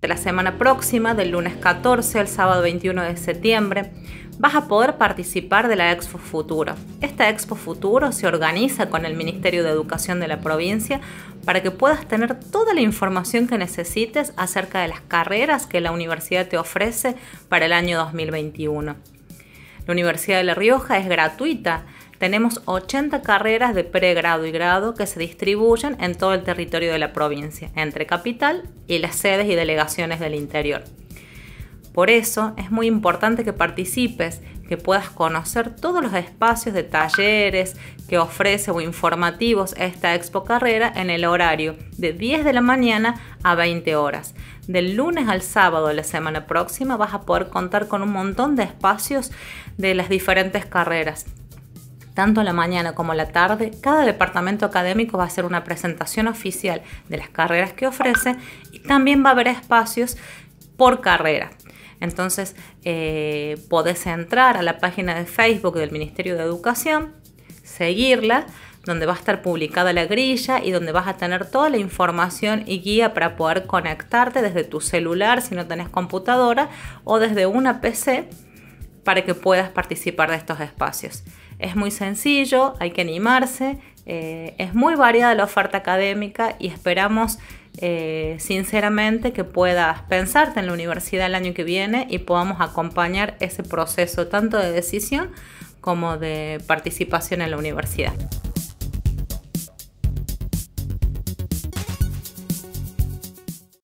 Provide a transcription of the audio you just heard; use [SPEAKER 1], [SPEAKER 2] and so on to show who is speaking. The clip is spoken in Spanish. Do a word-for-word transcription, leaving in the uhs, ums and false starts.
[SPEAKER 1] De la semana próxima, del lunes catorce al sábado veintiuno de septiembre, vas a poder participar de la Expo Futuro. Esta Expo Futuro se organiza con el Ministerio de Educación de la provincia para que puedas tener toda la información que necesites acerca de las carreras que la universidad te ofrece para el año dos mil veintiuno. La Universidad de La Rioja es gratuita. Tenemos ochenta carreras de pregrado y grado que se distribuyen en todo el territorio de la provincia, entre capital y las sedes y delegaciones del interior. Por eso es muy importante que participes, que puedas conocer todos los espacios de talleres que ofrece o informativos esta Expo Carrera en el horario de diez de la mañana a veinte horas. Del lunes al sábado de la semana próxima vas a poder contar con un montón de espacios de las diferentes carreras. Tanto a la mañana como a la tarde, cada departamento académico va a hacer una presentación oficial de las carreras que ofrece y también va a haber espacios por carrera. Entonces, eh, podés entrar a la página de Facebook del Ministerio de Educación, seguirla, donde va a estar publicada la grilla y donde vas a tener toda la información y guía para poder conectarte desde tu celular si no tenés computadora o desde una P C para que puedas participar de estos espacios. Es muy sencillo, hay que animarse, eh, es muy variada la oferta académica y esperamos eh, sinceramente que puedas pensarte en la universidad el año que viene y podamos acompañar ese proceso tanto de decisión como de participación en la universidad.